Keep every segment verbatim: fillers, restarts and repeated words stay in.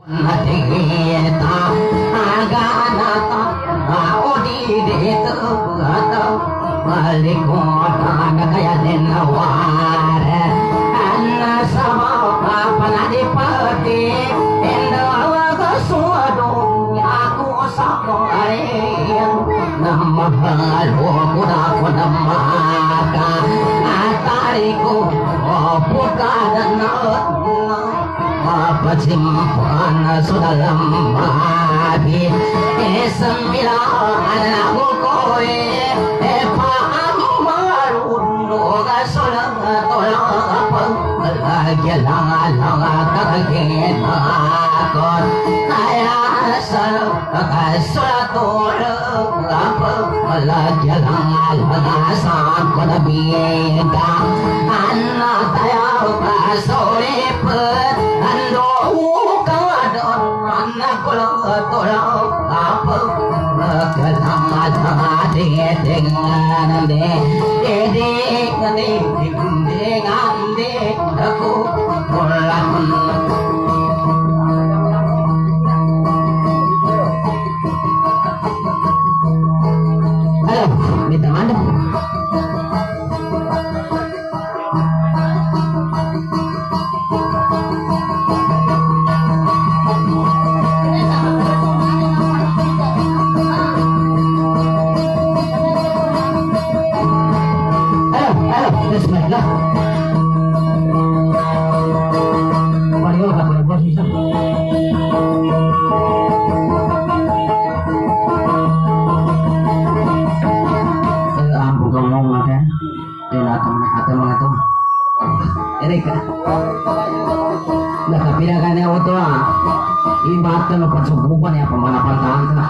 Nadita aganata audidita gata malikota kaya dinaware anna sama panadipati endawa kasuado aku sako ayen namahalo kuda kuda maka atariku pukadana Pacimpan sudalam babi Sembilan aku kowe Epa amarun Noga solang tolak Lagi lang-lang kagetakot Ayah salang Kagesulatulak Lagi lang-lang Sangko na bida Anak tayo kasulipet Ibaratkan percukupan ya pemanapan tangga.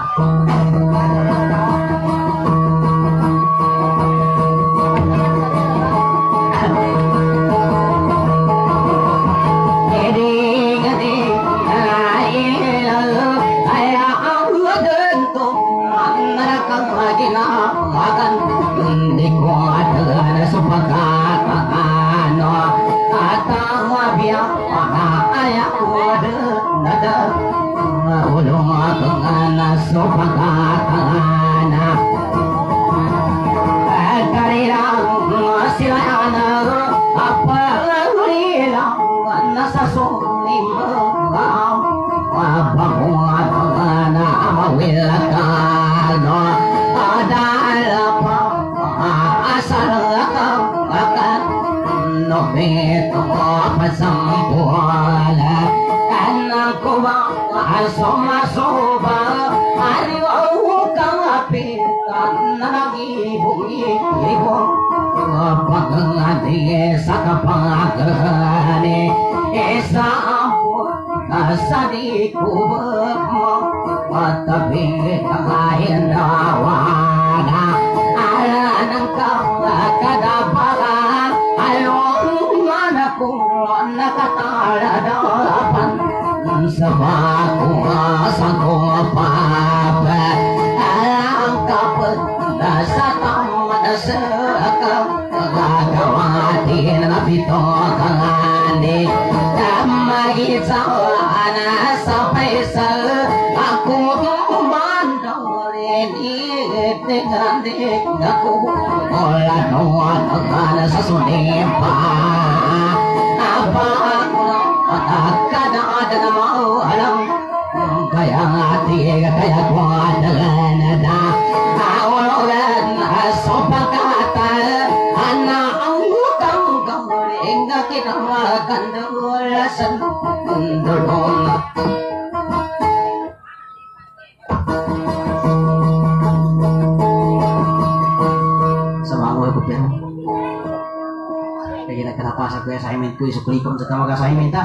Kenapa saya main kuis kulikom setelah maka saya minta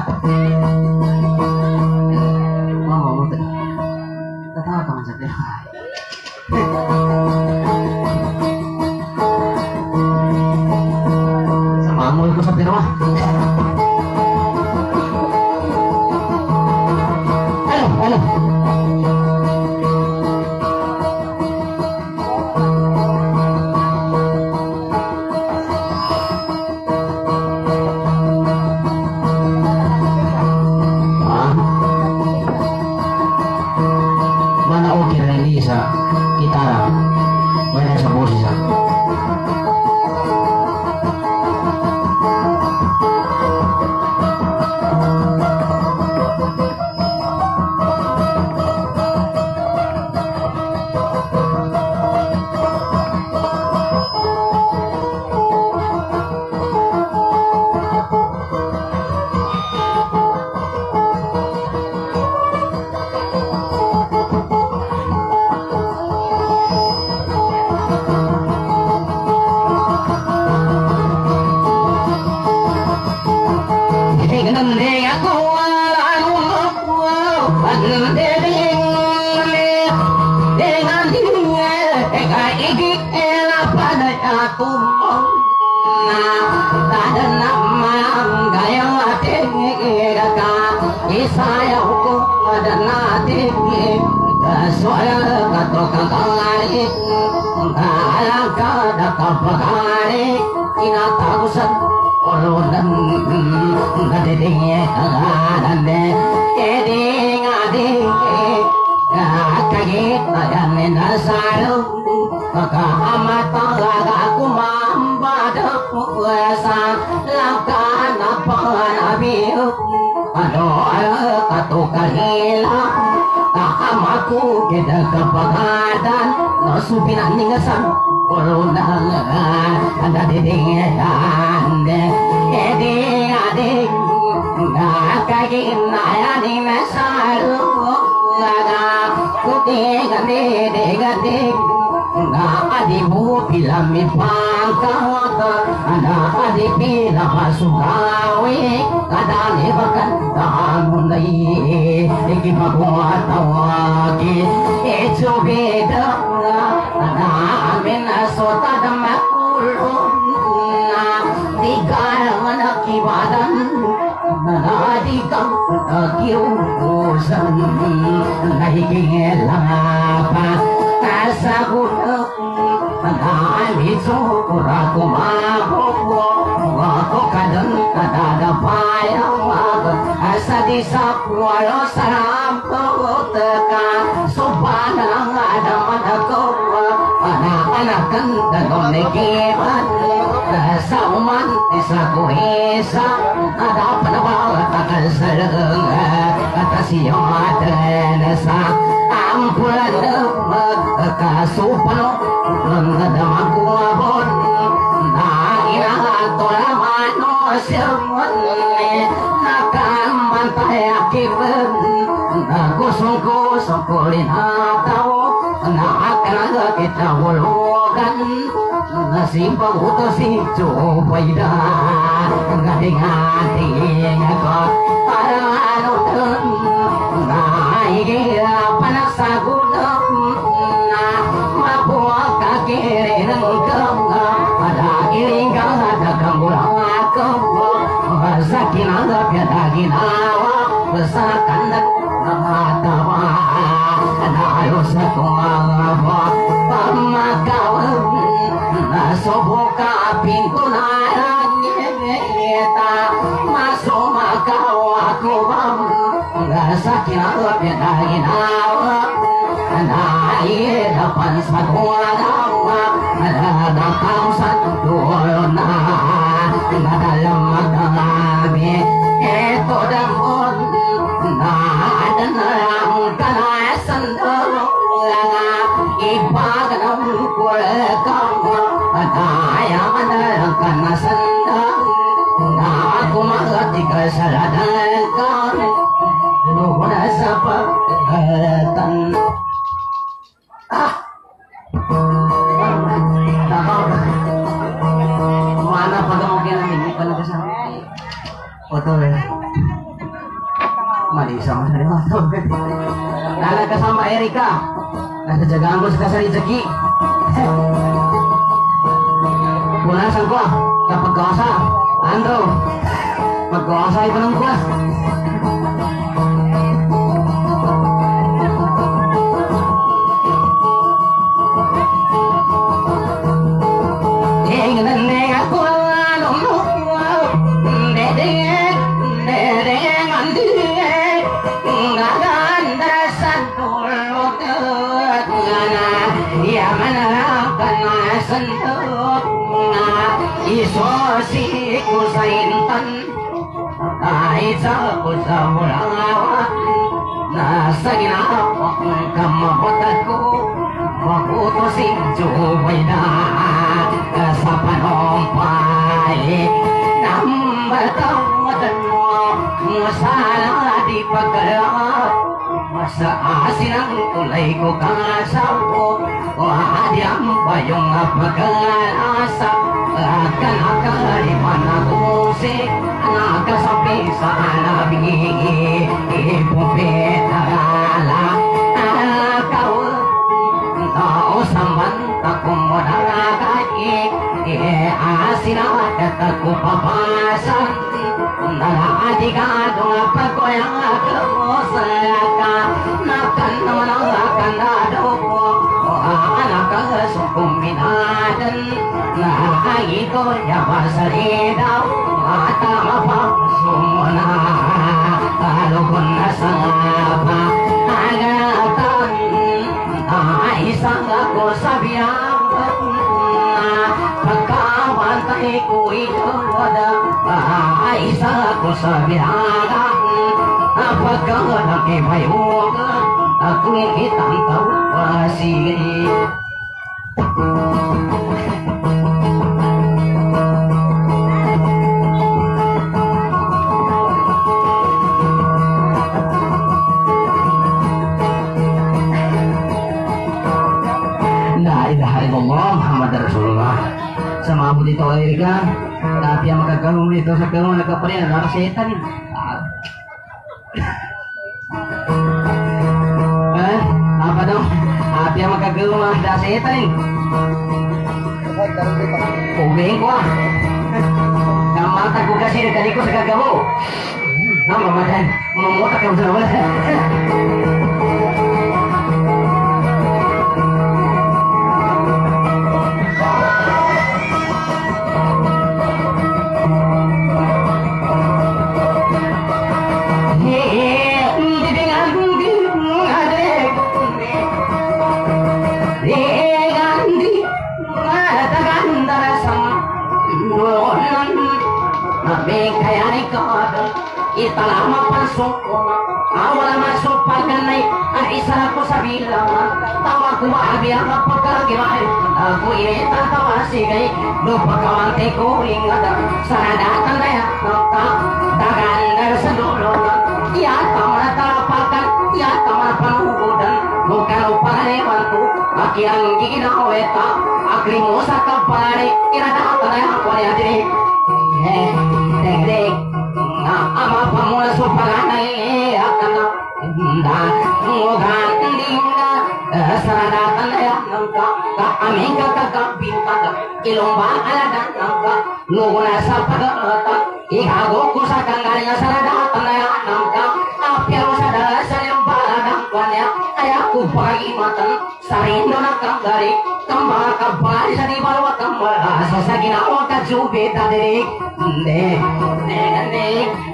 mau mau tuh ketawa kamu saja sama mau ikut sampai rumah halo halo Naga sampai sana bingi ibu beta kadung pakoyang kebosaka nakan manakan adopo anak sukum minadan nah itu ya basaridau mata apa sumona kalau kena sapa agatan aisang aku sabiang pagkawan tayo ito wada aisang ako sabiang pagkawan ibayog ako itang tawasig sama Abu dito ay ka tapi ang magkakaroon dito sa karoon nagkaparin ang setan eh apa daw tapi ang magkakaroon ang setan ubeng ko kamata ko kasi nagkali ko sa kagabo nama madan mamutak ka sa wala italama pasok awal masuk paganay aisa ko sa bilang tawa ko abi ang pagkagimay ako itatawa sigay no pagkawante ko ingada sanadatan na ka dagan na sa dulo iya tamara talapakan iya tamara panugudan bukan upalewan ko akiang giginaweta akrimo sa kapare iradatan na ako niya diri eh dek ama pamula sopaganay akana inda ngogan dinga saradatan ya nangka ka aminga ka kapinta ilomba aladan nangka luguna sa pagarata igago ko sa kangalinga saradatan ya nangka apyalo sa dalasan yung baladang kanya kaya ko pagimatan sarindo na kanggari kambang kabali sa di balwa kambala sa ginawa ka jubita diri ne ne ne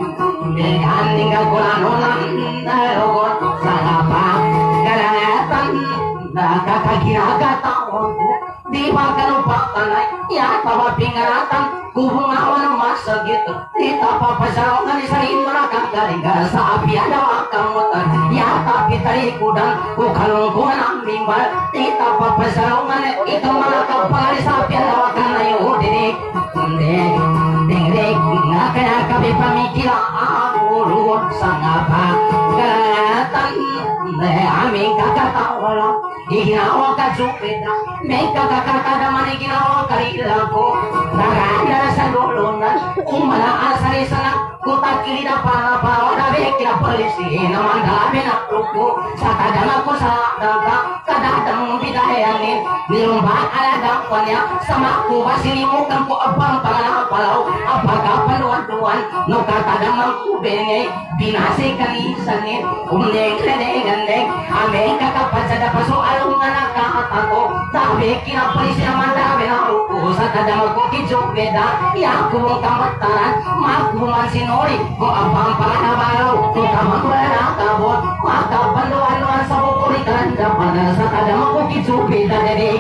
Dengan kegulanunan darogon Salapa Galatan Nakakagiraga taonku Di pagkalupakanay Yatawa pingaratan Kubungawan masa gitu Di tapapasarongan Isarin merakang garingga Sa api ada wakamutan Yatapi tarikudan Kukalungkuan ang bimbal Di tapapasarongan Ito malakapali Sa api ada wakang layo Didik Didik Didik Kaya kami pamikiran Urut sangapa Galatan Aming kakatawala Iginawa ka jupita May kakakakada man iginawa kalilago Naganda sa lulunan Umala asari sana Kutak kilida para bawa Dabi kila polisi Naman dabi na truko Sa kadang ako sa dangka Kadadang bidayanin Nilumba aladang kanya Sama ko basilimukan ko Abang panganapalaw Apagka paluan-luan No katadang mangkubenge Binasi kanisanin Umneng ledeng-ledeng Aming kakapasada paso Alung anak kakatago Dabi kila polisi naman dabi na truko Sa kadang ako kijok beda Yaku mong kamataran Makuman sinori Ko abang panganapalaw No tamang wala kabot Maka panduan-luan sa bukulitan Dapada sa kadang ako kijok beda Dede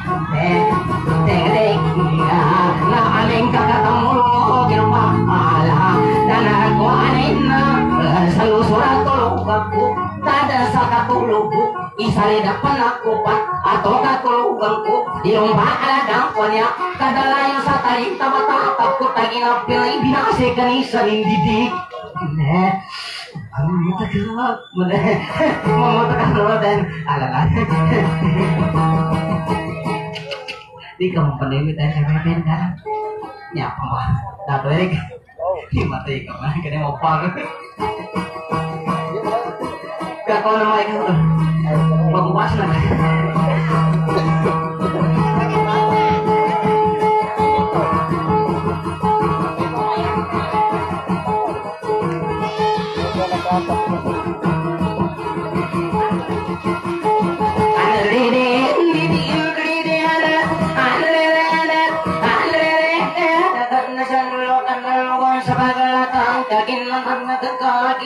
Dede Na aming kakatamulo Gilma ala Dan ako anin na Sa lusuran tulog ako Tada sa katulog ko Isali dapan ako pa Ato katulugan ko Yung baaladang ko niya Kadalayo sa taling tabatatap ko Tagina pilay binasi kanisa ng didig Ne Ano mo tagap Mune Mamutak ano din Alalan Di ka mo panimit ay kaya ka Nyapa ba Dato Eric Himatay ka man Kaya mo pagod Kaya ko naman ikaw Magbukas na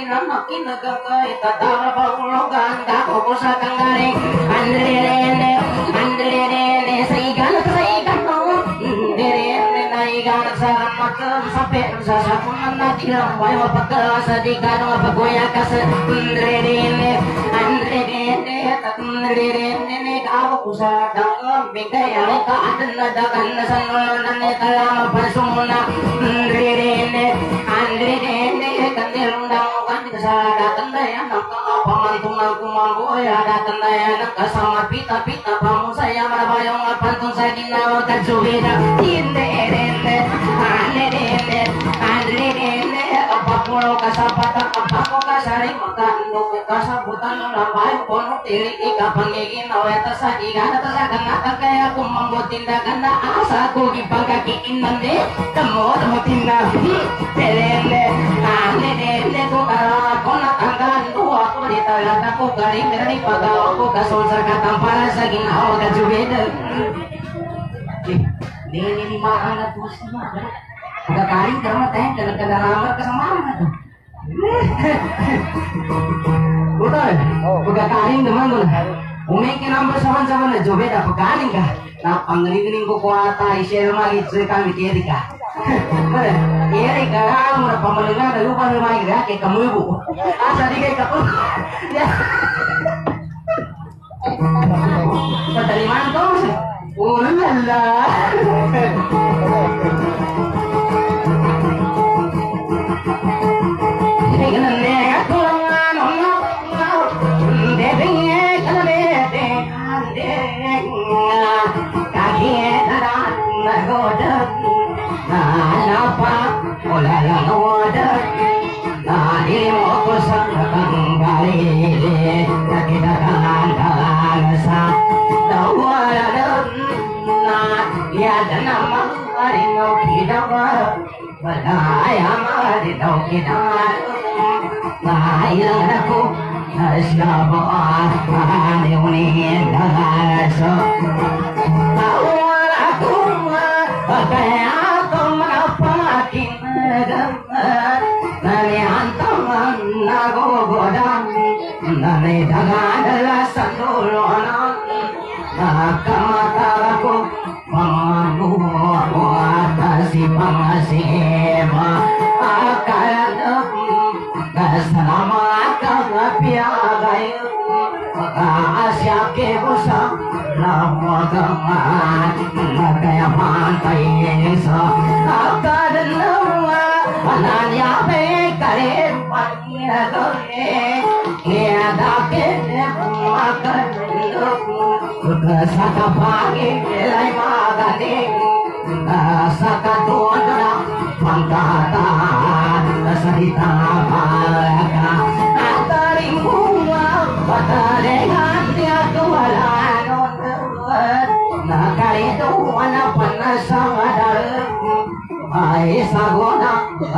nama kinagakai tatara paulogan kako kusakang garing andrene andrene saigan saigan no andrene naigan saran makan sampai sasapunan nakiram bayo pakal sadikan pagoya kas andrene andrene andrene kako kusakang bigay ka adan dagan sanulan kalam pasumuna andrene andrene kandirundang kan kesadaran daya nak pamantung aku mampu ya datang daya nak sama pita pita pamu saya marabayong pantung sagina kajubida inde inde ane inde ane inde apa pulau kasapata apa ko kasari maka no kasabutan lambai pono tiri ika pangegi naweta sagiga tasagan nata kaya kumambo tindakan na asa ko gipagaki inande kamo mo tinda inde ane inde ko kara kona tanggan dua ko ditala ko garing dari pagaw ko kasonsar katampara saging aw kajubida ini ini mana tuh sih mah udah karing karena teh dengan kedalaman kesamaan tuh udah udah karing teman tuh umeke nambah sawan-sawan aja beda pekaring kah nah pangering ko kuata isel magi cekan mikir kah iya kah kamu udah pamalingan ada lupa lupa lagi ya kayak kamu ibu asa di kayak kamu ya dari mana kamu sih ulala saka pagi lai magani saka tuana pangkata sarita malaka ataring bunga patarengan dia tualanon nakari tuana panasamadar ai sagona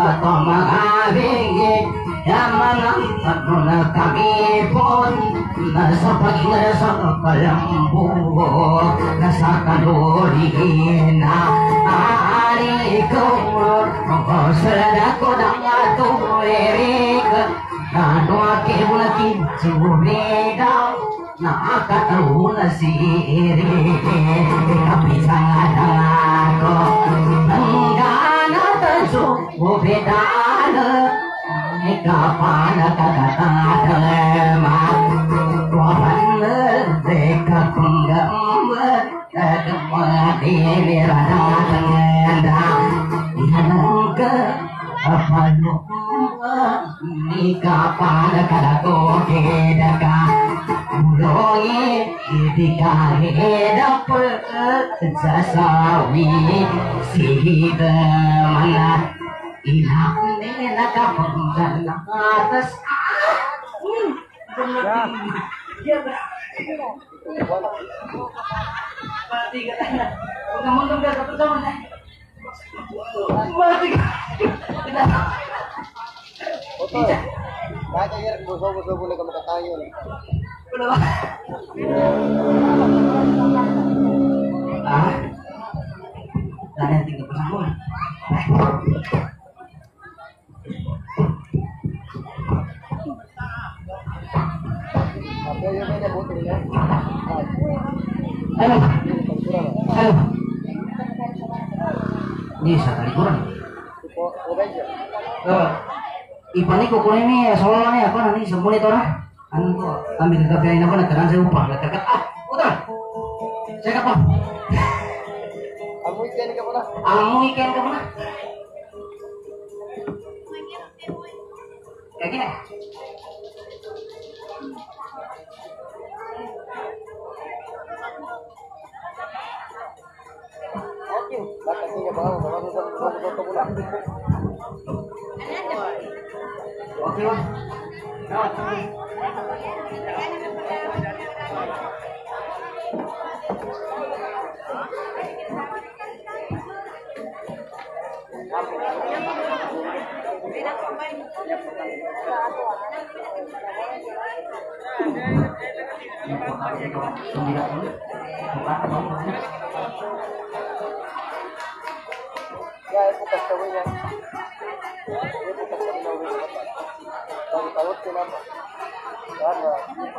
tomagabingi yamanang patuna kami pun nasa paginasa kalambu nasa kalori na ari ko sarada ko nang aturik nano ake bulaki chureda nakatauna siri kapisana ko nangana tasu ubedana kapana kakatadama Deka kunggam Kedemati Miradangenda Ihanangka Apanu Nika pada kadaku Kedaka Ulogi Ketika hidup Sesawi Sihida Mana Ilang Nena Kapunggan Atas Ya, mati katanya. Ngomong dong gak satu sama saya. Mati. Oke. Baca ya, bosok-bosok boleh kamu katayo nih. Udah. Ah. Tanya tinggal bersama. Apa yung may nabuti nila? Ano? Pagkura na. Ano? Di sa kalikuran. Ipo, okay siya. Uh, ipani ko kunin ni soalnya ni apa nanti sempurna itu orang. Anu tuh kami tetap yang apa nak saya upah nak dekat ah udah. Saya kapan? Ang weekend ka pala. Ang weekend ka mana? Kayak gini. Okay. Bakit niya ba? Bakit sa sa pula? Oke bang. Ya, itu kastawnya. Itu kastawnya. Ang tawag ko na. Para.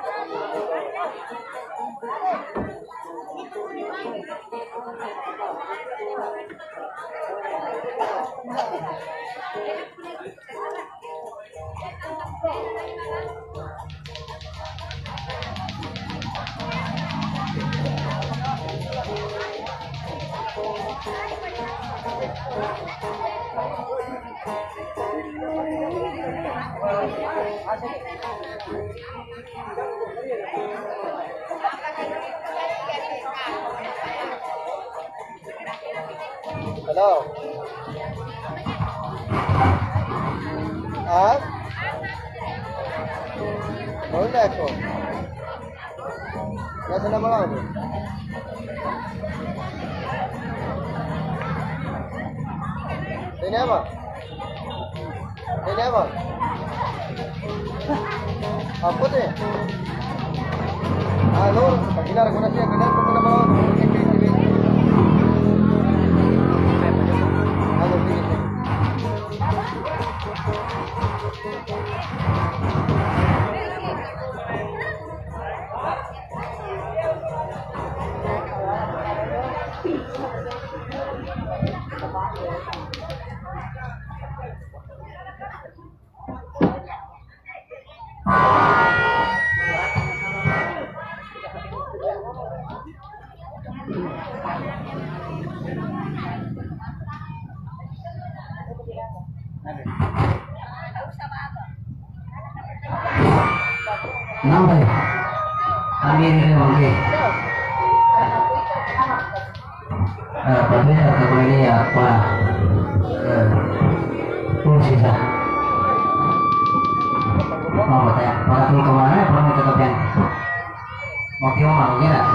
Hello. Ah? Boleh aku. Nasa naman ako. Ini apa? Ini apa? Apa tu? Halo, kagilar ko na siya, kagilar ko na mga halo, sige. Nampak ya? Kami ini oke. Tapi atau ini apa? Fungsi sah. Mau tanya, mau kemana? Mau tetap yang mau kemana? Mau kira?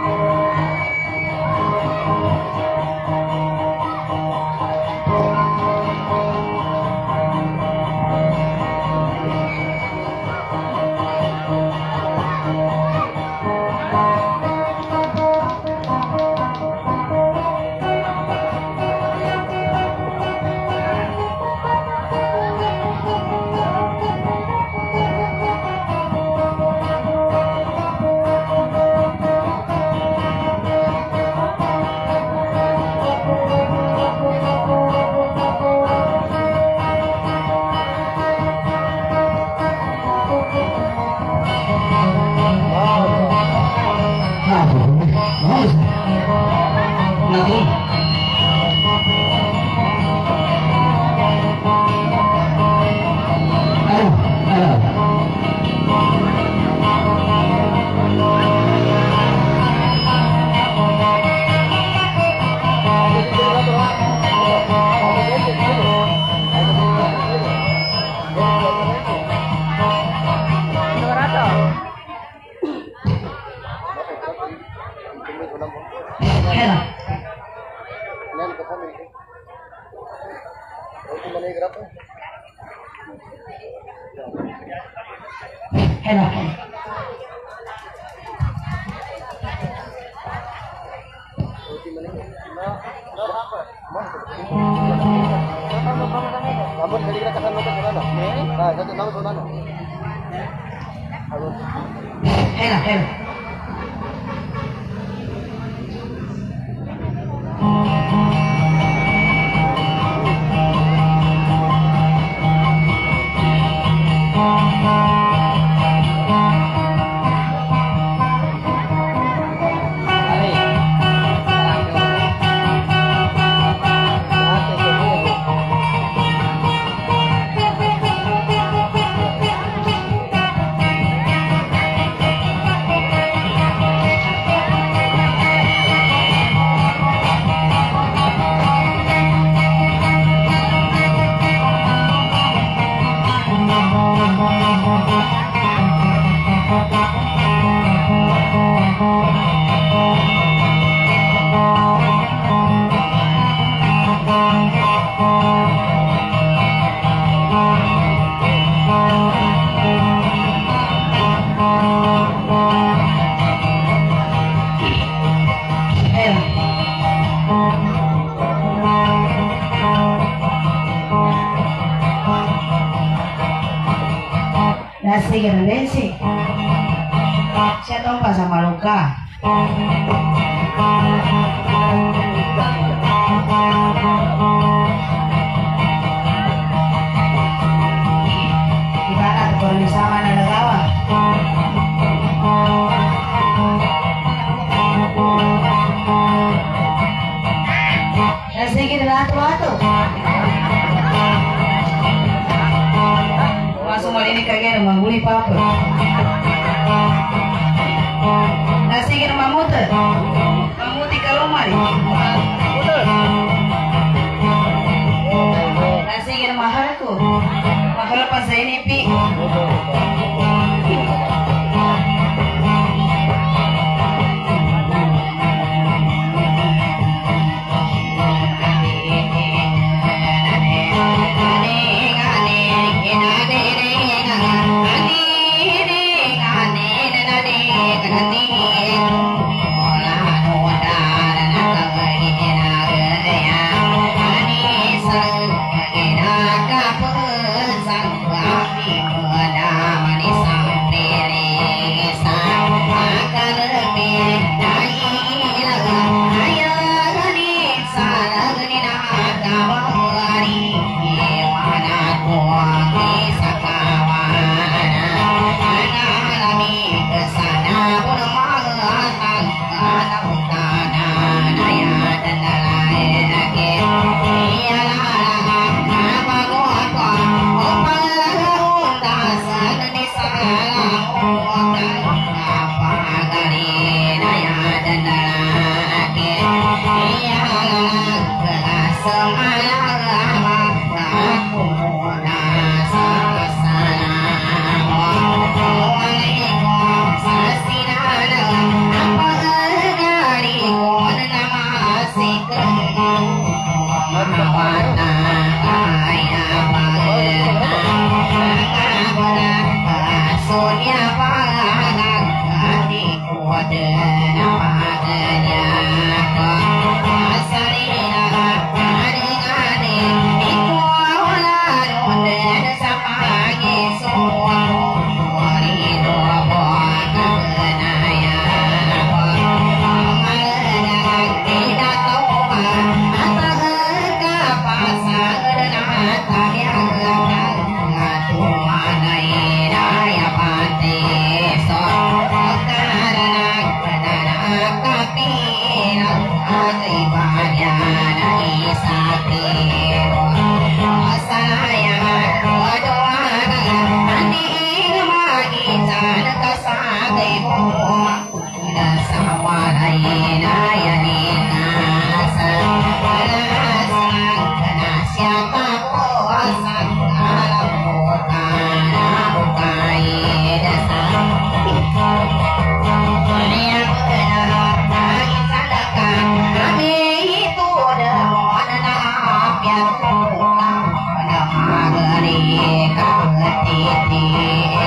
Enak. Namun dari kita kasar motor sana. Nah, satu nama sana. Halo. Elah, elah. Nasi gede sih. Saya tompa sama luka. Gimana tuh kalau sama nada kawan? Nasi gede latu-latu. Masuk mal ini kagak mangguli papa. Nasi gini mamut, mamut di kalau mari. Nasi gini mahal ku, mahal pas ini pi.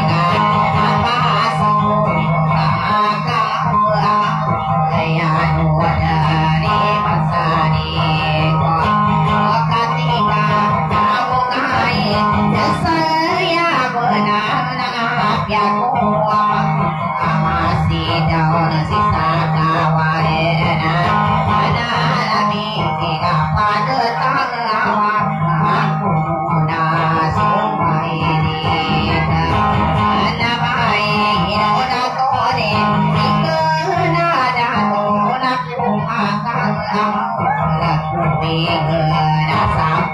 Apa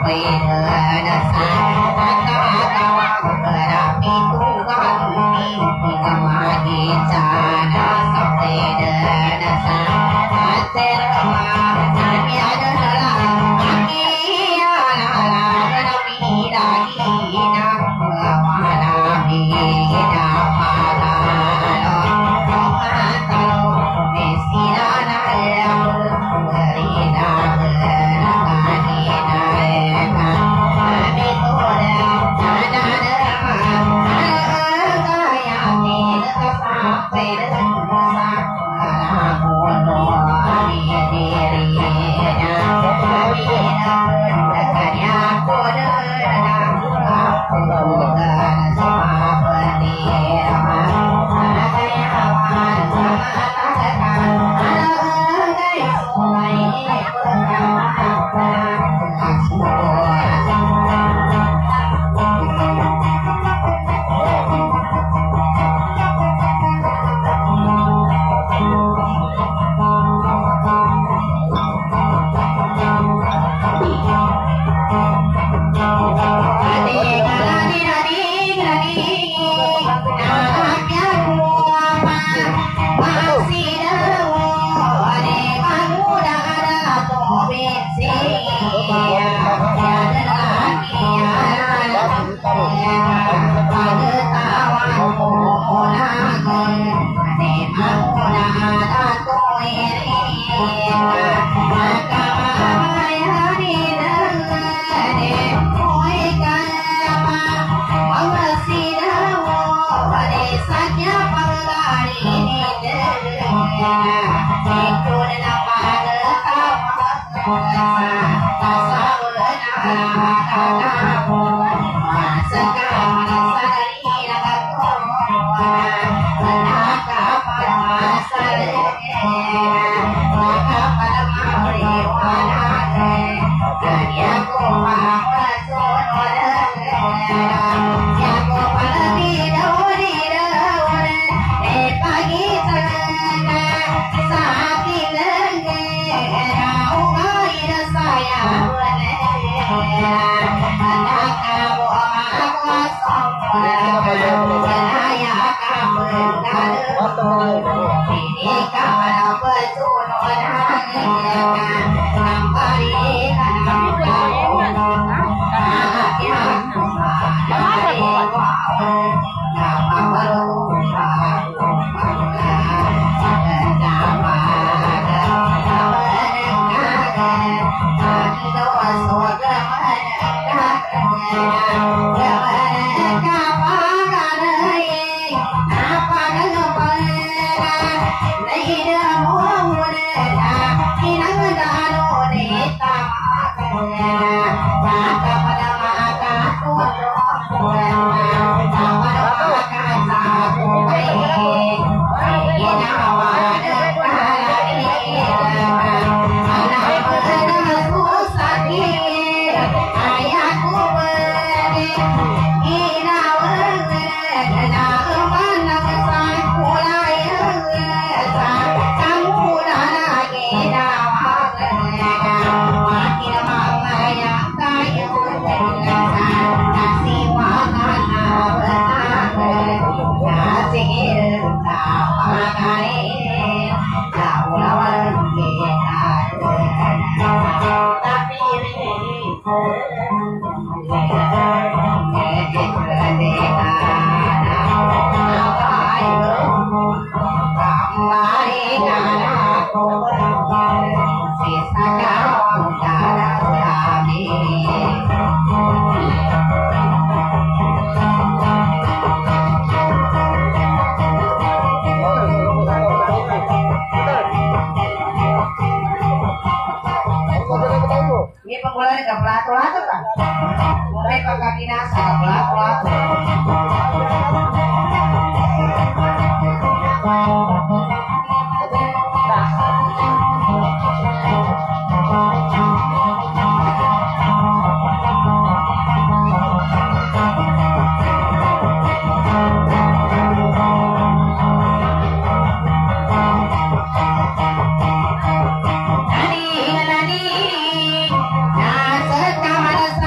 Nani, nani, nasa kamar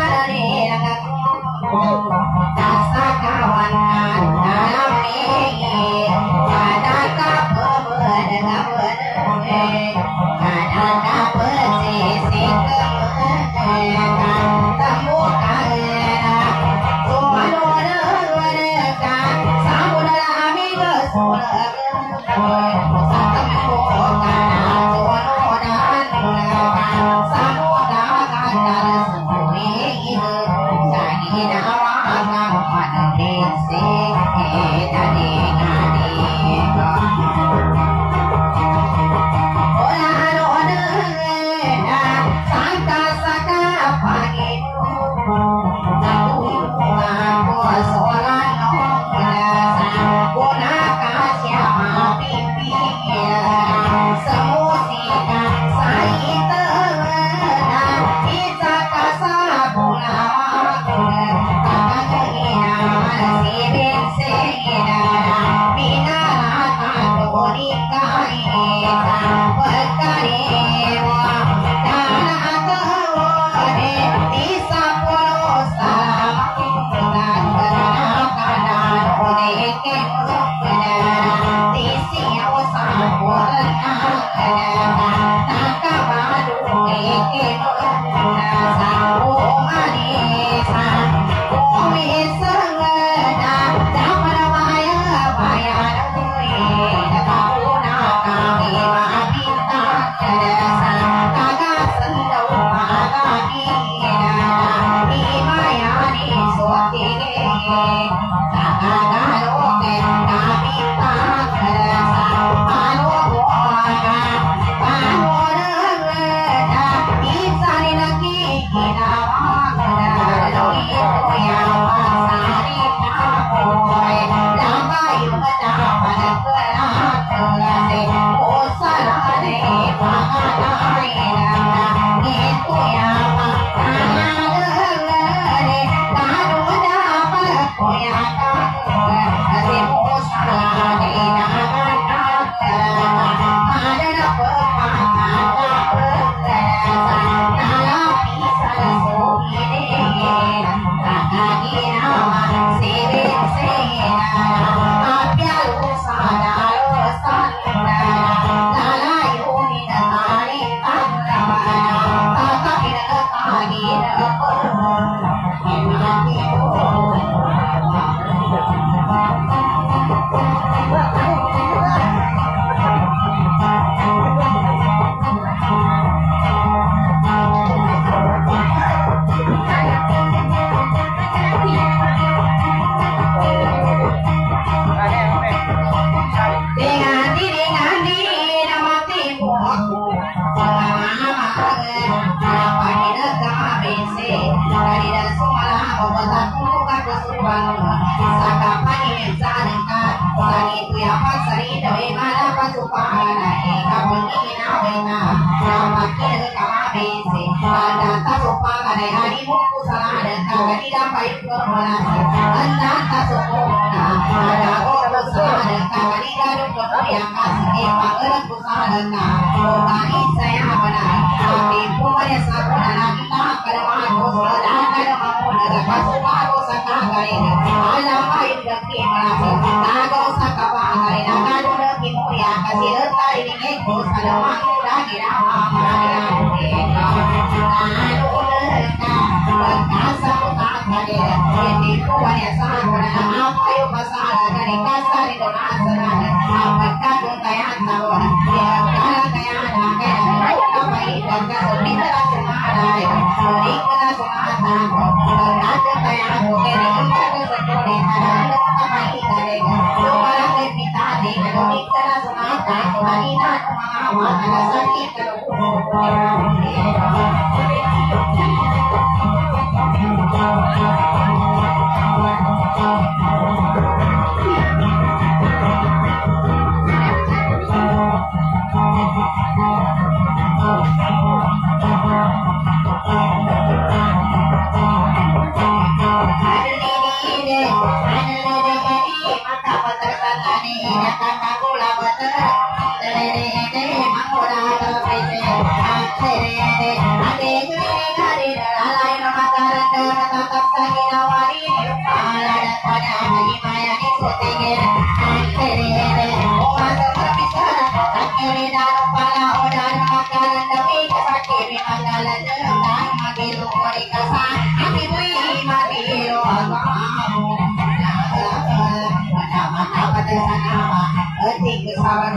Para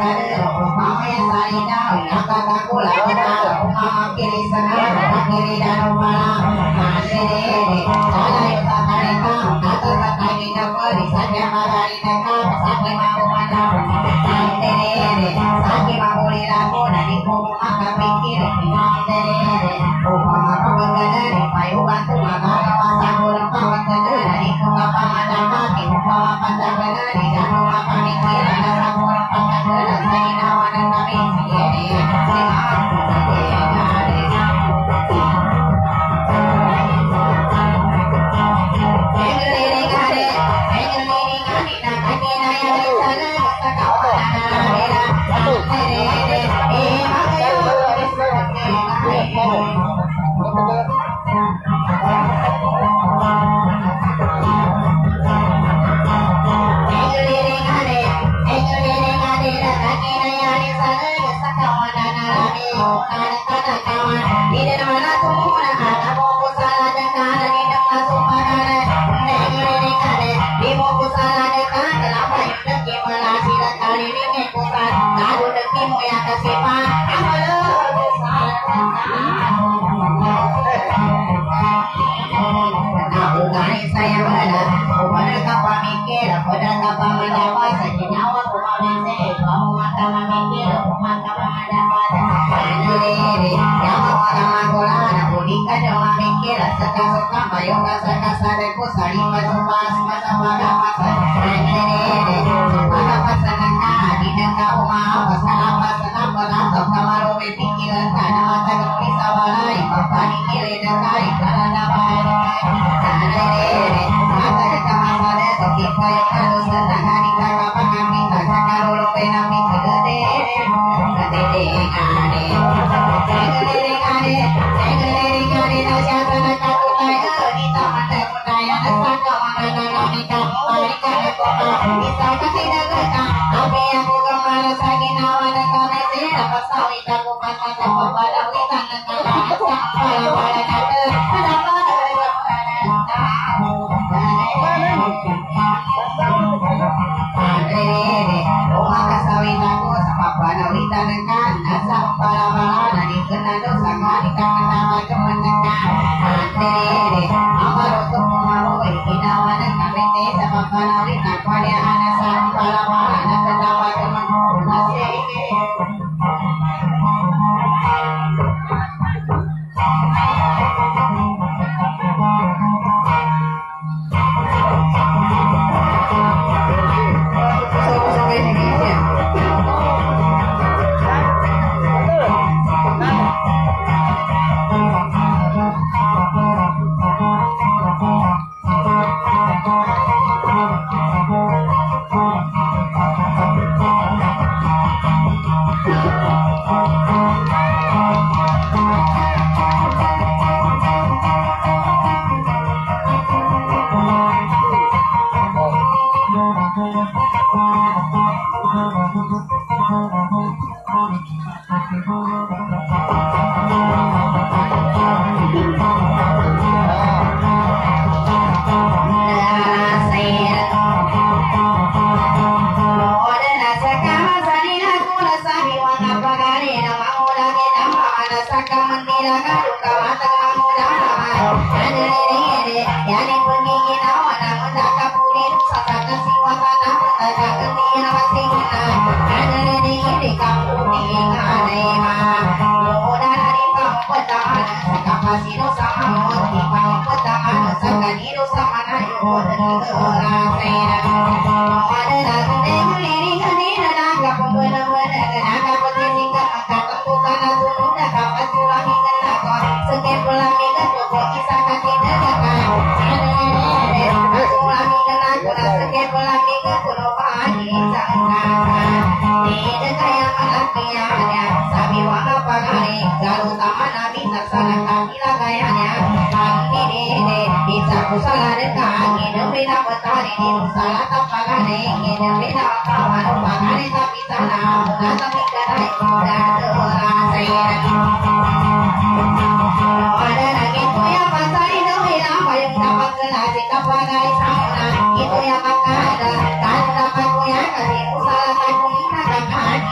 Itu yang akan ada, kan dapat punya kasih usaha tak punya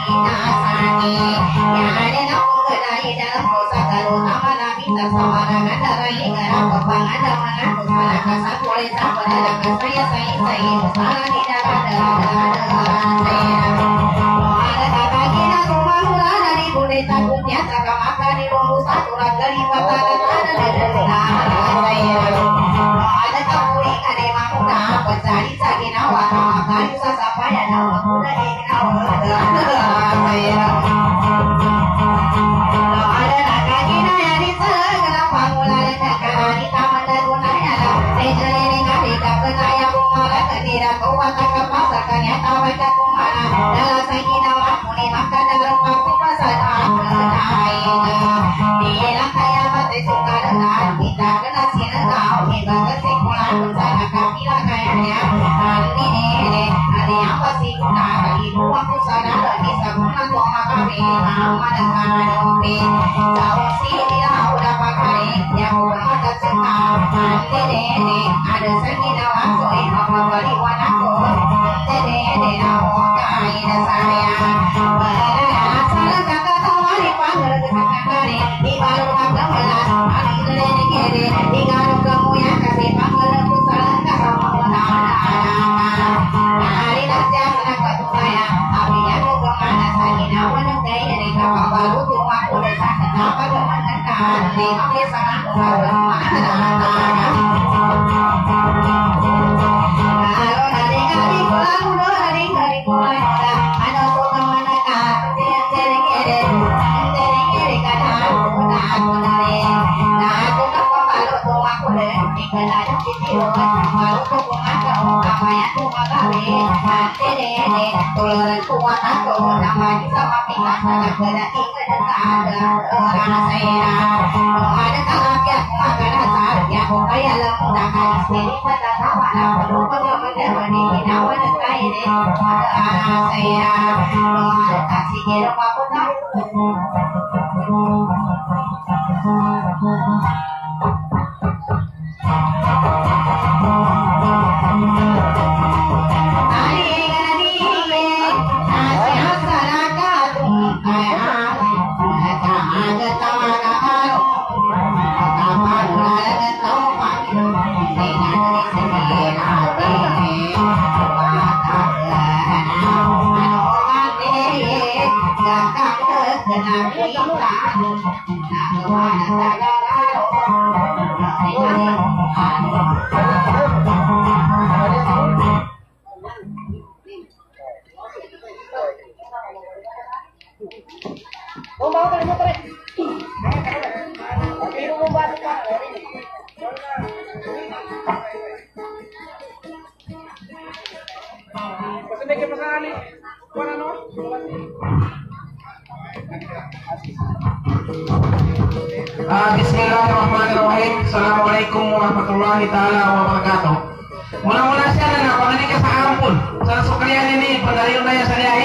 Uh, Bismillahirrahmanirrahim. Assalamualaikum warahmatullahi taala wabarakatuh. Mula-mula siya na panganin ka sa ampun. Sa sukriyan ini pendayong daya sa liay.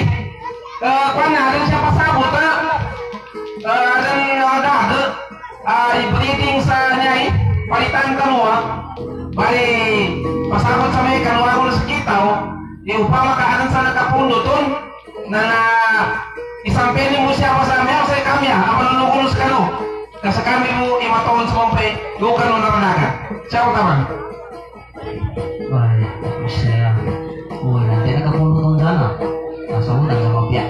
Uh, Pana, ada siapa sabut? Uh, ada ada ada. Uh, iberiting sa nyai palitan kanua. Bali pasabot sa may kanua ko sa kitaw. Iupama ka adan sa nakapundutun na na isampeni mo siya pa sa meyaw sa kami apa nunugulus ka no kasi kami mo imataon sa mampai lukan mo naranaga siya ko taman Wah, saya oh nanti ada kampung dana masa udah nggak mau biar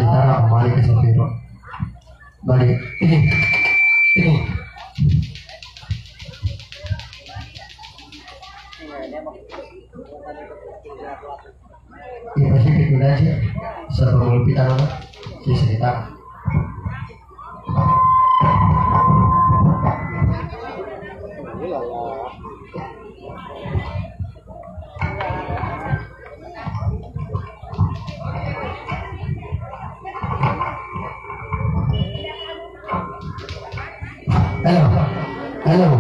Tara kembali ke Sapiro. Balik ini ini ini pasti kita aja sebelum kita nonton si cerita. Halo, halo.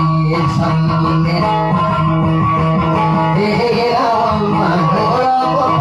Hey, hey, hey,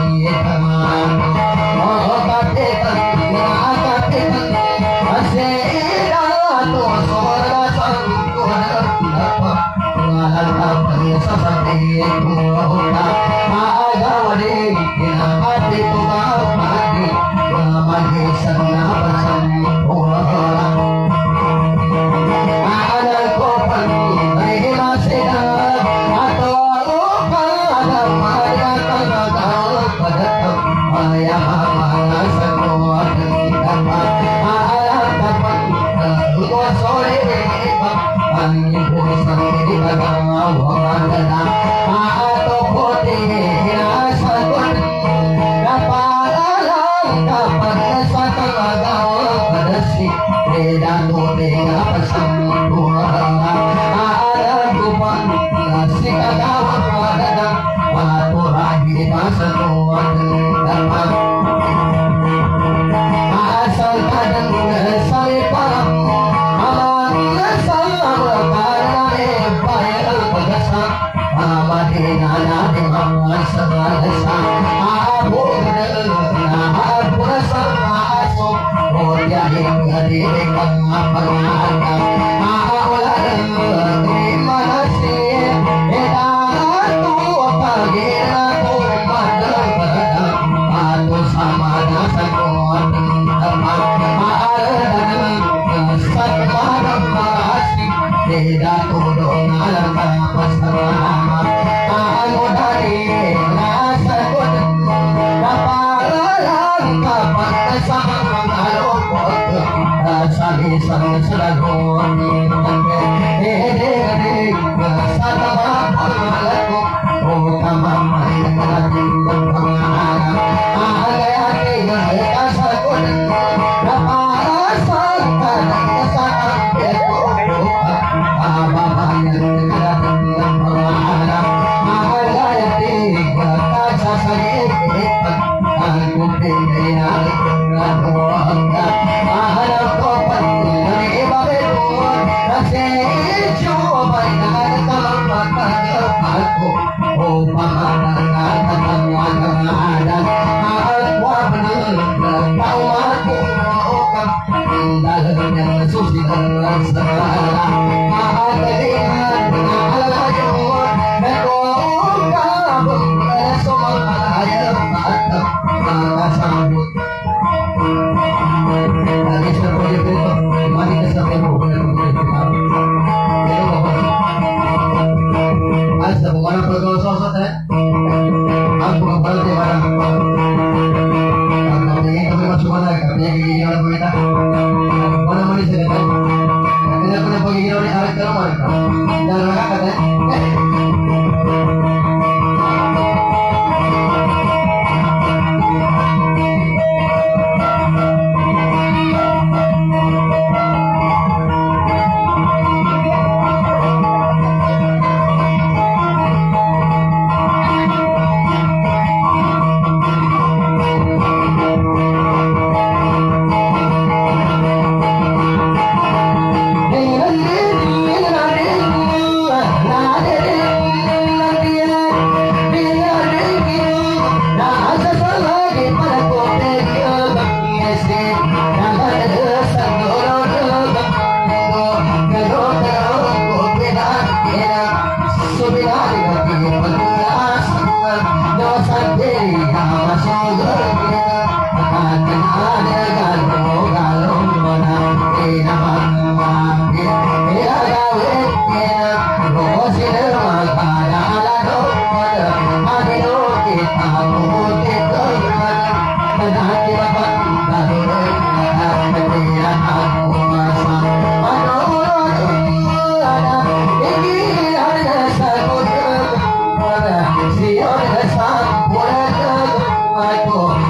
Oh,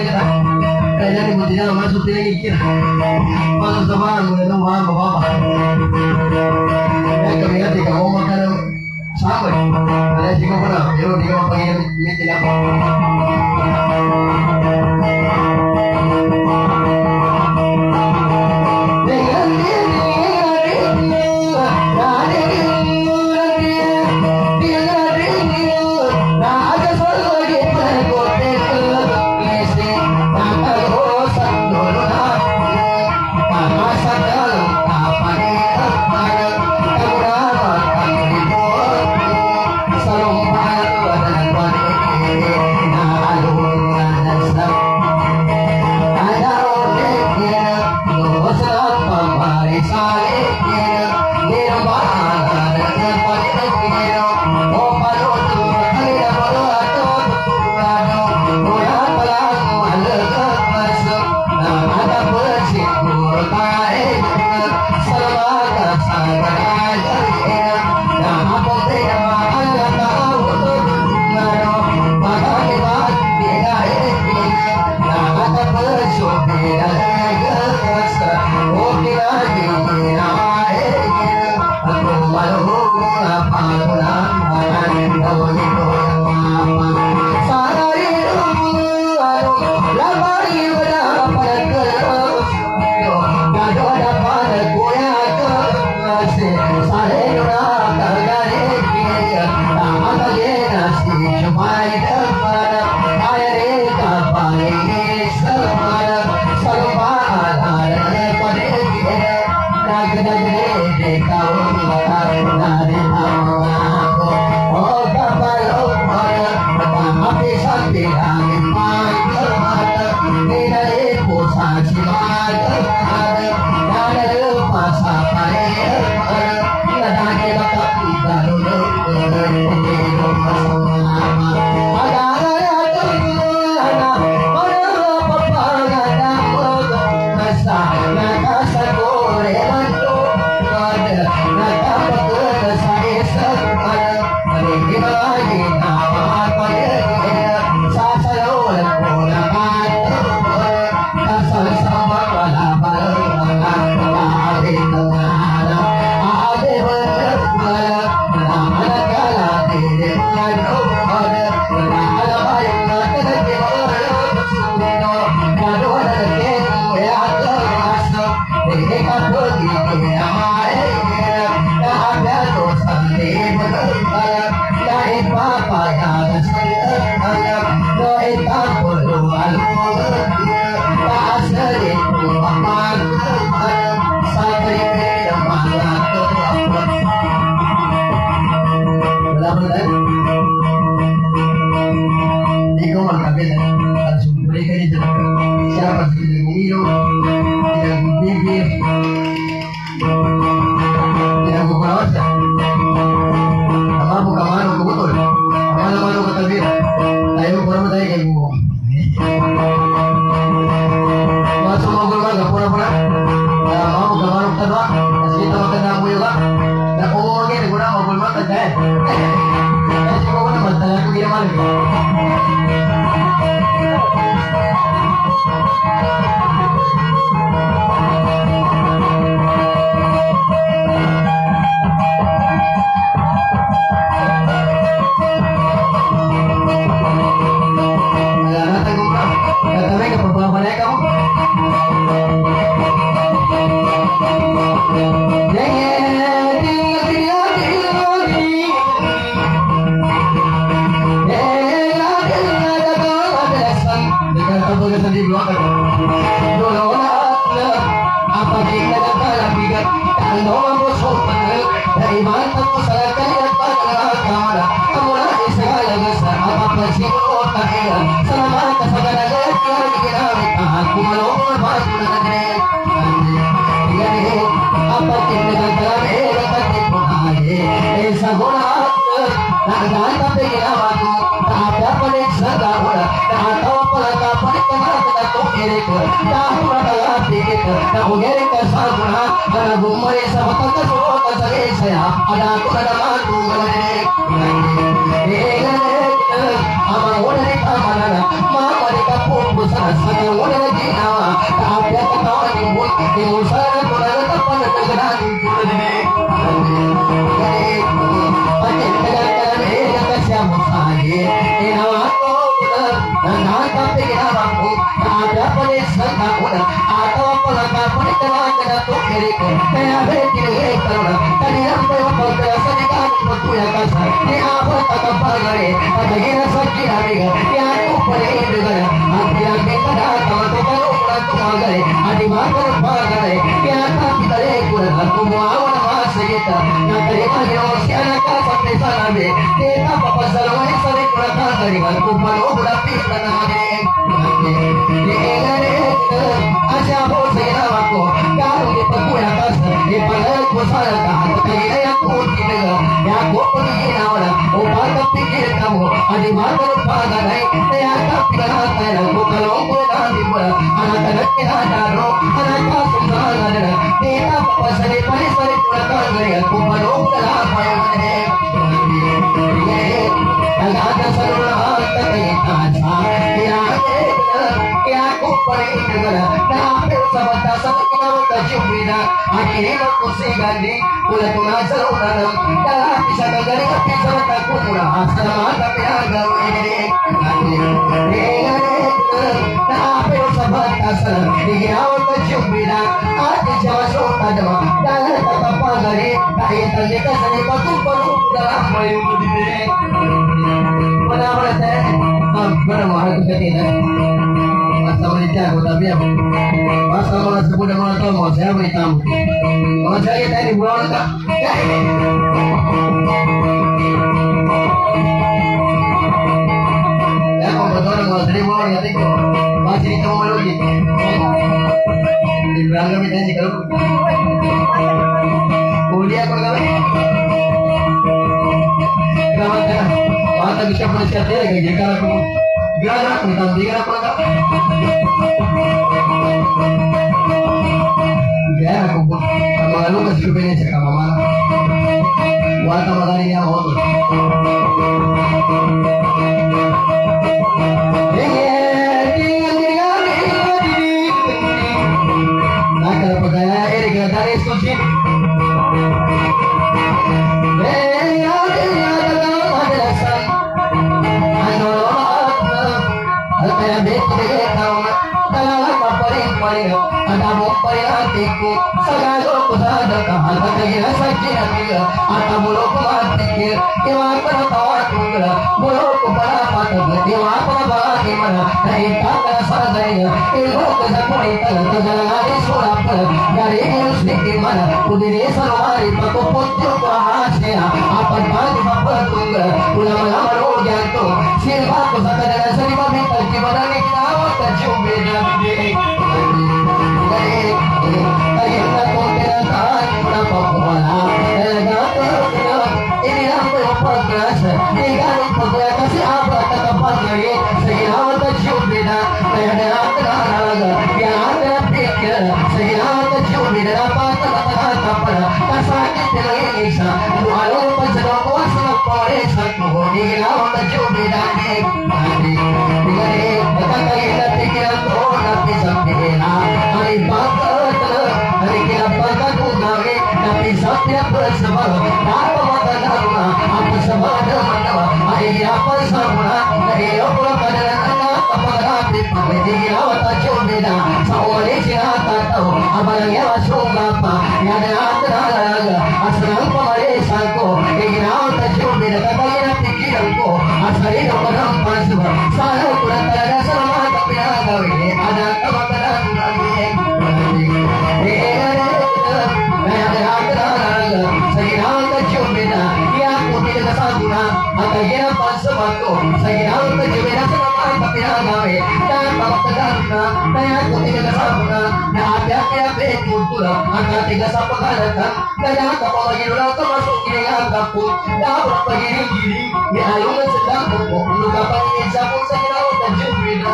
kita. Kaya ni buti na masuk tinigikir. Masuk sa bahan mo nito mga bababa. Kaya kami nga tika ko magkano sabay. Kaya di ko pa na, pero di ko mapag-iit ako. Ada aku ada mantu, ada abang udah di kamarana mama di kampung besar sana udah di nawa tapi aku tahu ibu ibu sana udah tepat terkenal itu deh pakai dengan dengan kasih musahid inawa aku nah tapi aku ada pada sana udah atau pelakar pun telah kena tuh diriku saya berkiri karena tadi aku mau berasa di kampung punya kasar ni apa tak pagare ada kira sakit amiga ya aku pada itu kan aku yang kita tahu tu kalau aku pagare adi makan pagare ya tapi tadi kurang aku mau nama kita nak terima hidup si anak sampai sana be kita apa salah sari kurang dari aku malu berarti tanah ada aja bos saya aku kalau di pekuya kasar di pada kusara kah kayak aku tidak ya aku pergi nawara obat pikir kamu adi makan pagare saya tak tidak tahu kalau boleh di bola anak-anak kita daro anak sudah ada kita apa sari pada sari kurang dari aku malu apa yang ada ada saluran tak ada ya ya aku pergi negara tapi sahabat sahabat kita berjumpa akhirnya aku segandi ulah pengajar udah dalam bisa negara tapi sama takut ulah asal tapi agak ini tapi sahabat asal dia awak berjumpa ada jawa sota jawa dalam kata pagari kayak tadi kasih batu baru dalam mayu di mana mana teh mana mana tu kita masa berita aku tapi apa masa mana sebut nama tu mau saya beritahu kalau saya tadi bulan tak ya kau betul mau sering mau ya tiko masih itu mau lagi di belakang kita ni kalau kuliah kau kalau kalau kan mata bisa bersiap dia lagi jika aku biar aku tahu dia apa tak biar aku kalau lalu masih punya cakap mama buat apa tadi yang mau tu nak kalau pakai air kita dari suci ada apa yang hatiku segala kusada kahal kaya sakit dia atau mulut mati kewa pada tawa tunggal mulut pada mata kewa pada bagi mana dari kata sadaya ibu kesakui terjalan dari surap dari sedikit mana kudiri sarwari paku putih rahasia apa bagi apa tunggal ulama-ulama roh jantung silva kusada dengan seribu meter gimana nih kau terjumpa dengan dia Setiap bersama, apa mata dharma, apa sama dharma, ayah apa sama, dari apa pada anak apa hati, pada awat cumina, sawali siapa tahu, apa yang masuk apa, yang ada ada, asal pemeriksaan ingin awat cumina, katanya pikiranku, asal itu orang pasuk, saya kurang ada sama tapi ada ini, ada apa pada lagi, Kaya pasamato sa ginawang kajumina sa naman kapinagawi dahil papagkagana kaya kung ikakasama na api-api-api kultura ang katiga sa paghalatan kaya kapamaginulang kamasok kinigang kaput dapat pagiling-giling ialungan sa dako po kung kapangin sa kung sa ginawang kajumina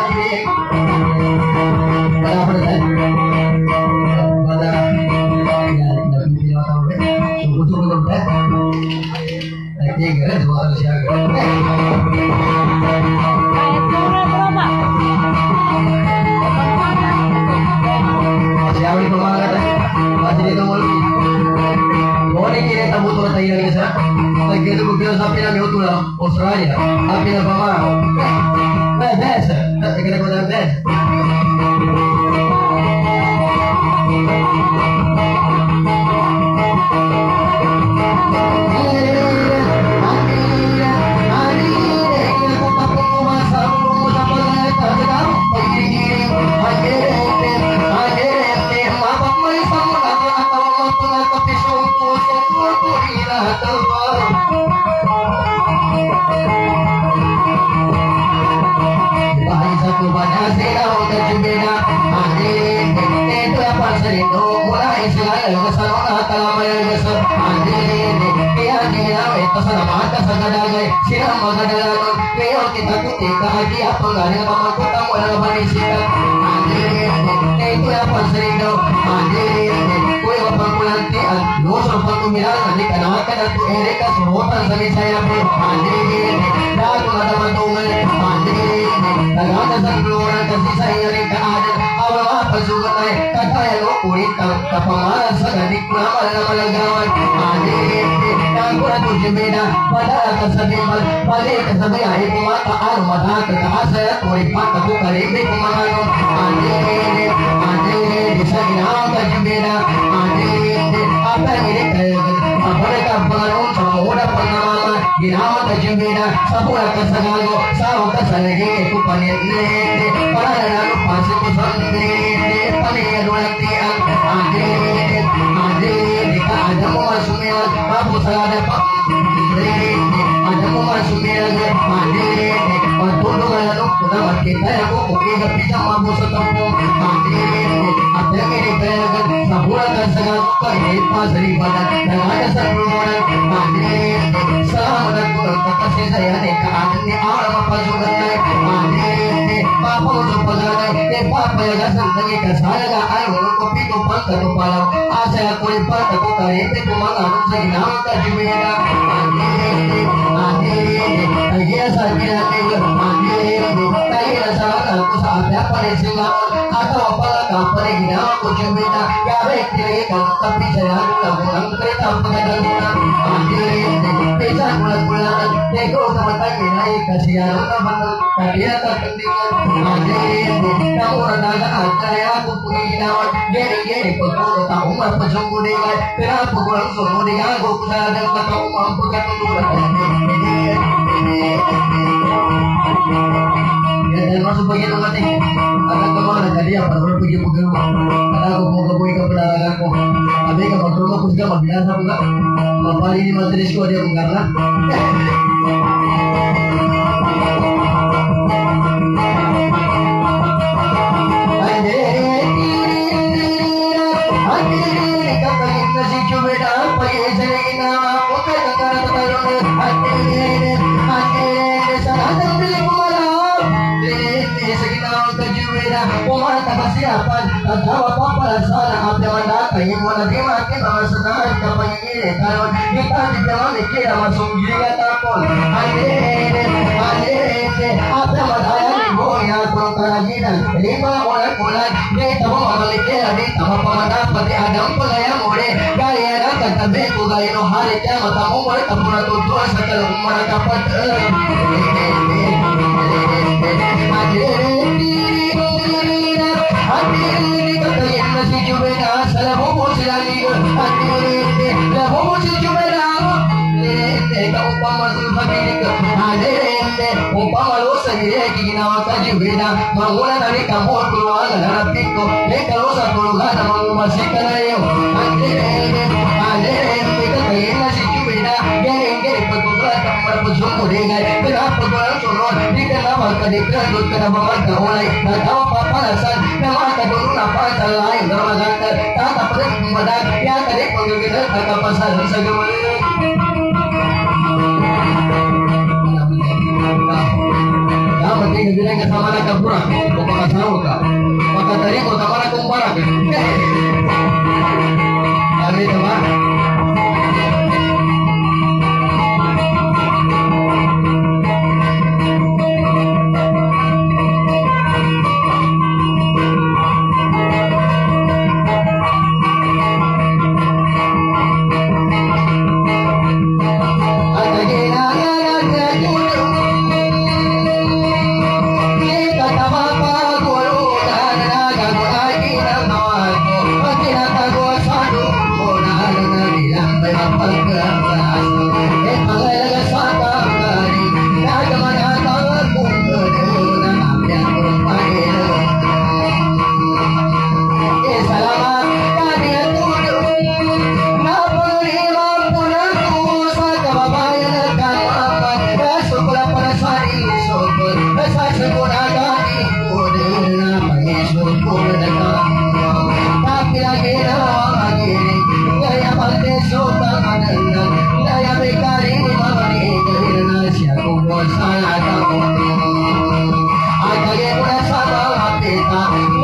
kaya pa na pada sungguh-sungguh Tiga dua siaga. lagi itu bukti sapi yang itu lah Australia, api yang bawa. Nah, biasa, tak kira kau dah biasa.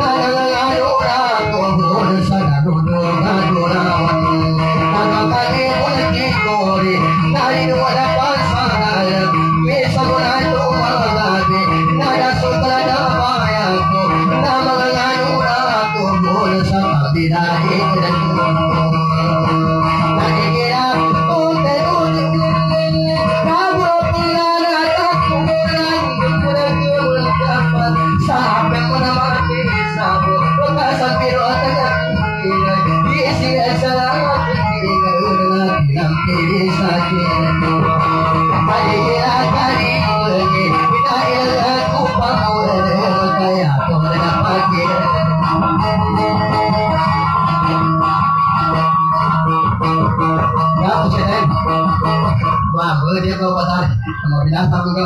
Dia kau patah sama binatang juga.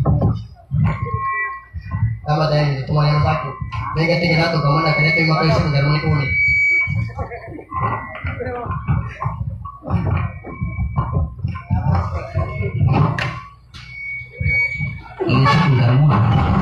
Sama tadi cuma yang satu. Dia ketiga satu kamu nak kena terima kasih sudah mengikuti. Ini sudah mulai.